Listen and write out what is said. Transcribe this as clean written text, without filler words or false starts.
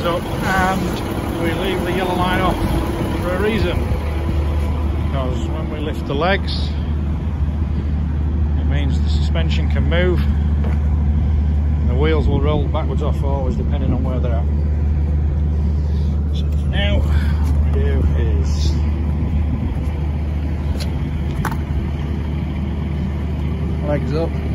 legs up and we leave the yellow line off for a reason, because when we lift the legs it means the suspension can move and the wheels will roll backwards or forwards depending on where they're at. So for now what we do is legs up